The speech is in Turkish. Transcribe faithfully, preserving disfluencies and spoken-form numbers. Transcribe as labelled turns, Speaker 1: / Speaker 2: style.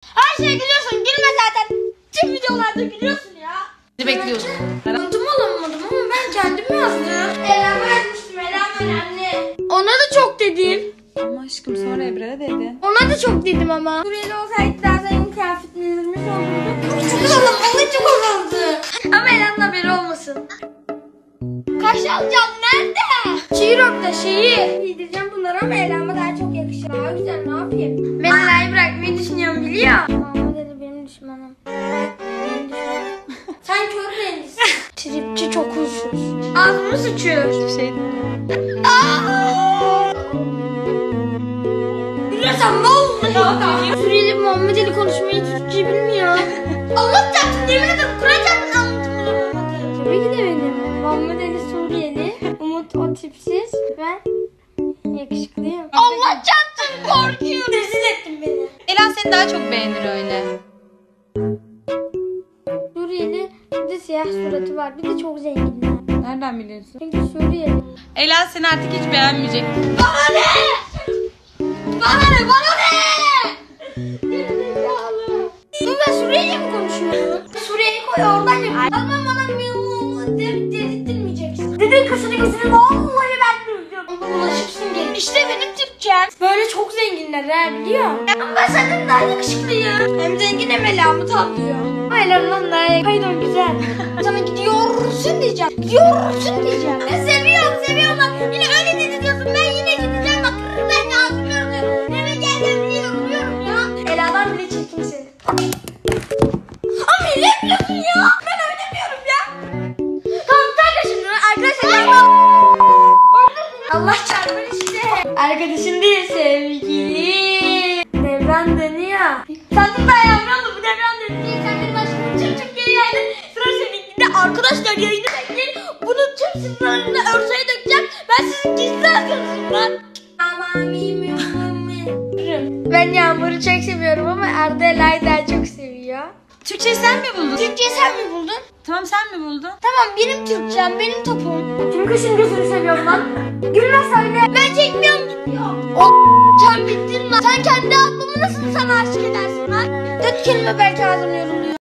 Speaker 1: Her şeye gülüyorsun. Gülme zaten. Tüm videolarda gülüyorsun ya.
Speaker 2: Ne bekliyorsun?
Speaker 1: Notumu alamadım ama ben kendim yazdım. Elham'a yazmıştım. Elham önemli. Ona da çok dedin.
Speaker 2: Ama aşkım sonra Ebrar'a dedin.
Speaker 1: Ona da çok dedim ama. Suriyeli olsaydı daha senin kıyafetini izlemiş olurdu. Çok azalım. Vallahi çok azaldı. Ama Elham'ın haberi olmasın. Kaş alacağım. Nerede? Şiir orada şiir. Giydireceğim bunları ama Elham'a daha çok yakışır. Daha güzel, ne yapayım? Ben Elham'ı bırakmayı düşünüyorum, biliyor. Mahmut Ali benim düşmanım. Benim düşmanım. Sen kör mühendissin. Tripçi çok huysuz. Ağzımı sıçıyor.
Speaker 2: Hiçbir şey değil.
Speaker 1: Gülüyorsan vallahi. Suriyeli Muhammed Ali konuşmayı Türkçe bilmiyor. Allah çarpsın, yemin ederim Kur'an çarpsın anlatımını olmadı. Tabii ki de benim. Muhammed Ali Suriyeli, Umut o tipsiz, ben yakışıklıyım. Allah çarpsın, korkuyorum. Rezil ettin beni.
Speaker 2: Ela seni daha çok beğenir öyle.
Speaker 1: Suriyeli, bir de siyah suratı var, bir de çok zenginler.
Speaker 2: Nereden biliyorsun?
Speaker 1: Çünkü Suriyeli.
Speaker 2: Ela seni artık hiç beğenmeyecek.
Speaker 1: Bana ne? Bana ne? Bana ne? Gerizekalı. Dur, ben Suriyeli mi konuşuyorum? Suriyeli koy oradan yap. Ama bana dedirtmeyeceksin. Dedin kısını kısını vallahi ben duyuyorum. Ama bulaşıksın geri. İşte benim Türkçem. Böyle çok zenginler ha, biliyor. Ama ben senden daha yakışıklıyım. Hem zengin hem Elham'ı tavlıyor. Ama Elham'dan daha yakışıklıyım, güzel. Sana gidiyorsun diyeceğim. Gidiyorsun diyeceğim. Ben seviyorum seviyorum bak. Yine öyle dedi diyorsun. Ben yine gideceğim bak. Ben ağzım gördüm. Eve geldim biliyorum biliyorum ya. Ela'dan bile çirkinsin. Ama ne yapıyorsun ya? Ben oynamıyorum ya. Tamam tak şimdi arkadaşlar. Allah çarpar işte. Arkadaşım değil sevgili. Devran dönüyor. Sandım ben yavrum bu devran dönüyor. Sen benim aşkımı çık çık geri geldin. Sıra seninkinde arkadaşlar yayını bekleyin. Bunu tüm sınırlarını örtüye dökeceğim. Ben sizin gizli arkadaşım lan. Aman ben Yağmur'u çok seviyorum ama Arda Ela'yı daha çok seviyor.
Speaker 2: Türkçeyi sen mi buldun?
Speaker 1: Türkçeyi sen mi buldun?
Speaker 2: Tamam sen mi buldun?
Speaker 1: Tamam benim Türkçem, benim topum. Tüm kışın gözünü seviyorum lan. Gülme söyle. Ben çekmiyorum gidiyor. O sen bittin lan. Sen kendi ablamı nasıl sana aşık edersin lan? Dört kelime belki ağzım yoruluyor.